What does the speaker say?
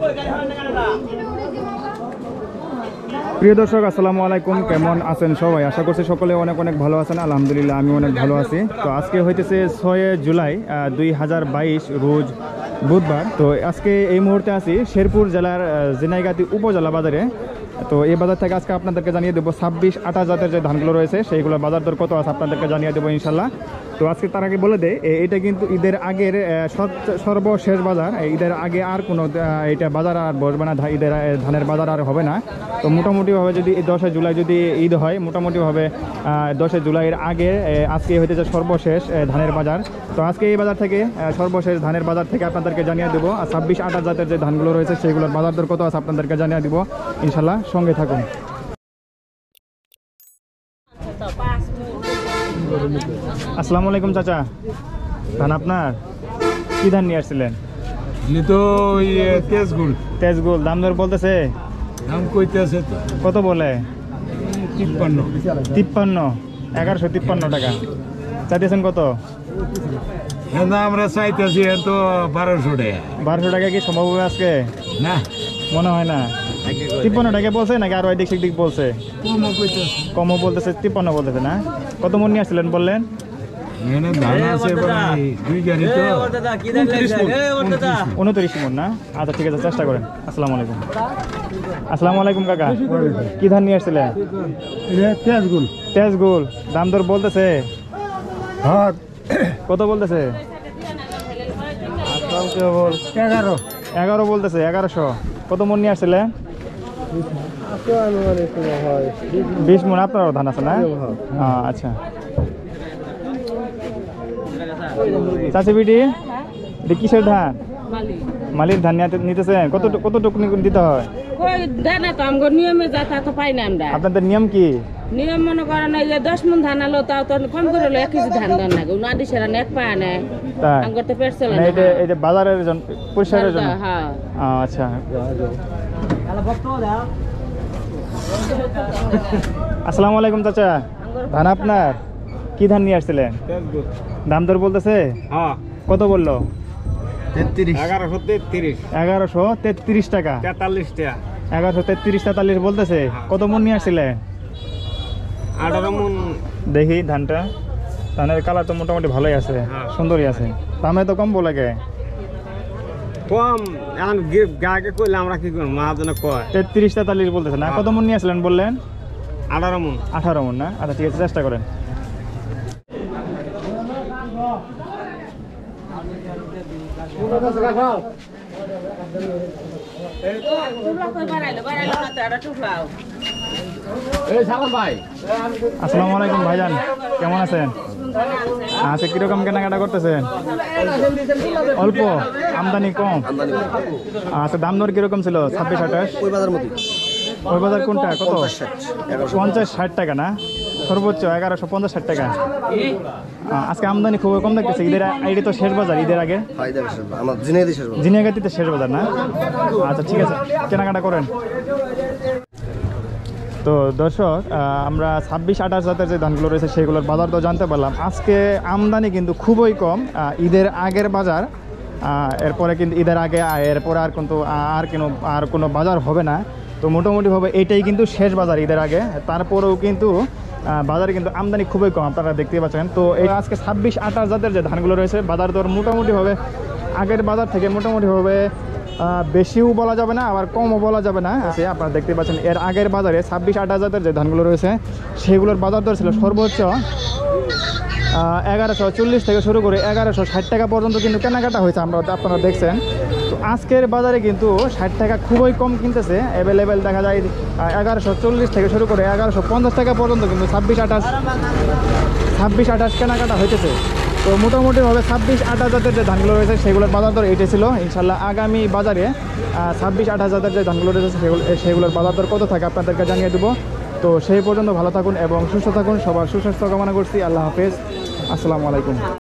প্রিয় দর্শক, আসসালামু আলাইকুম। কেমন আছেন সবাই? আশা করছি সকলে অনেক অনেক ভালো আছেন। আলহামদুলিল্লাহ, আমি অনেক ভালো আছি। তো আজকে হইতেছে 6 জুলাই 2022 রোজ বুধবার। তো আজকে এই মুহূর্তে আছি শেরপুর জেলার ঝিনাইগাতি উপজেলা বাজারে। তো এই বাজার থেকে আজকে আপনাদেরকে জানিয়ে দেবো 26-28 জাতের যে ধানগুলো রয়েছে সেইগুলোর বাজার দর কত আছে আপনাদেরকে জানিয়ে দেবো ইনশাল্লাহ। তো আজকে তার আগে বলে দেয়, এটা কিন্তু ঈদের আগের সর্বশেষ বাজার। ঈদের আগে আর কোনো এটা বাজার আর বসবে না, ঈদের ধানের বাজার আর হবে না। তো মোটামুটিভাবে যদি 10 জুলাই যদি ঈদ হয়, মোটামুটিভাবে 10 জুলাইয়ের আগে আজকে হইতেছে সর্বশেষ ধানের বাজার। তো আজকে এই বাজার থেকে সর্বশেষ ধানের বাজার থেকে আপনাদেরকে জানিয়ে দেবো। আর 26-28 জাতের যে ধানগুলো রয়েছে সেগুলোর বাজার দর কত আছে আপনাদেরকে জানিয়ে দেবো ইনশাল্লাহ। সঙ্গে থাকুন। আসসালামু আলাইকুম চাচা, ধান আপনার? কি ধান নিয়ে আসছিলেন? তেজগুল। দাম দর বলতেছে? দাম কইতেছে তো। কত বলে? 53। 1153 টাকা চাইতেছেন। কত? আমরা চাইতেছি তো 1200 টাকা। 1200 টাকা কি সম্ভব হবে আজকে? না, মনে হয় না। 53 টাকা বলছে নাকি আরো এদিক সেদিক বলছে? কমও বলতেছে, 53 বলতেছে না। কত মন নিয়ে আসছিলেন বললেন? ধান আছে 2 গাড়ি তো 29 মন না? আচ্ছা ঠিক আছে, চেষ্টা করেন। আসসালামু আলাইকুম। আসসালামু আলাইকুম কাকা, কি ধান নিয়ে আসছিলেন? তেজগুল। দাম দর বলতেছে? কত বলতেছে? 11 বলতেছে। 1100। কত মন নিয়ে আসছিলেন? 20 মন। আপনারও ধান আছে না? আচ্ছা। চাচি বিটি, এটা কিসের ধান? মালির ধান নিতেছেন? কতটুকু দিতে হয়? আপনাদের নিয়ম কি? নিয়ম মনে করেন এই যে 10 মন ধান আলো তাও তো কম করে 1 কেজি ধান দেন না, নাদি সেরা এক পায় না। আঙ্গুর তো পেট চলে না। এই যে বাজারের জন্য, পরিষ্কারের জন্য। হ্যাঁ আচ্ছা। আসসালামু আলাইকুম চাচা, ধান আপনার? কি ধান নিয়ে আসছিলেন? দাম দর বলতেছে? কত বললো? 1133 টাকা। 1133-43 বলতেছে। কত মন নিয়ে আসছিলেন? 18 মন। দেখি ধানটা, ধানের কালার তো মোটামুটি ভালোই আছে, সুন্দরই আছে। দামে তো কম বলে গে? কম এখন গাকে কইলে আমরা কি করব? মাহাজনে কয় 33-43 বলতেছে না। কত মন নিয়ে আসলেন বললেন? 18 মন। 18 মন না? আচ্ছা ঠিক আছে, চেষ্টা করেন। আসসালামু আলাইকুম ভাইজান, কেমন আছেন? আচ্ছা, কিরকম কেনাকাটা করতেছেন? অল্প, আমদানি কম। আচ্ছা, দাম দর কিরকম ছিল? 26-28 ওই বাজার কোনটা? কত? 50-60 টাকা না? সর্বোচ্চ 1150-60 টাকা। আজকে আমদানি খুব কম দেখতেছে। ঈদের আইডি তো শেষ বাজার, ঈদের আগে ঝিনাইগাতিতে শেষ বাজার না? আচ্ছা ঠিক আছে, কেনাকাটা করেন। তো দর্শক, আমরা 26-28 জাতের যে ধানগুলো রয়েছে সেগুলোর বাজার তো জানতে পারলাম। আজকে আমদানি কিন্তু খুবই কম। ঈদের আগের বাজার, এরপরে কিন্তু ঈদের আগে এরপরে আর কোনো বাজার হবে না। তো মোটামুটিভাবে এটাই কিন্তু শেষ বাজার ঈদের আগে। তারপরেও কিন্তু বাজারে কিন্তু আমদানি খুবই কম, আপনারা দেখতে পাচ্ছেন। তো এই আজকে 26-28 জাতের যে ধানগুলো রয়েছে বাজার দর মোটামুটিভাবে আগের বাজার থেকে মোটামুটিভাবে বেশিও বলা যাবে না, আবার কমও বলা যাবে না। আপনারা দেখতে পাচ্ছেন এর আগের বাজারে 26-28 জাতের যে ধানগুলো রয়েছে সেগুলোর বাজার দর ছিল সর্বোচ্চ 1140 থেকে শুরু করে 1160 টাকা পর্যন্ত কিন্তু কেনাকাটা হয়েছে, আপনারা দেখছেন। তো আজকের বাজারে কিন্তু 60 টাকা খুবই কম কিনতেছে। অ্যাভেলেবেল দেখা যায় 1140 থেকে শুরু করে 1150 টাকা পর্যন্ত কিন্তু 26-28 কেনাকাটা হইতেছে। তো মোটামুটিভাবে 26-28 জাতের যে ধানগুলো রয়েছে সেগুলোর বাজার দর এটাই ছিল। ইনশাল্লাহ আগামী বাজারে 26-28 জাতের যে ধানগুলো রয়েছে সেগুলোর বাজার দর কত থাকে আপনাদেরকে জানিয়ে দেবো। তো সেই পর্যন্ত ভালো থাকুন এবং সুস্থ থাকুন। সবার সুস্বাস্থ্য কামনা করছি। আল্লাহ হাফেজ, আসসালামু আলাইকুম।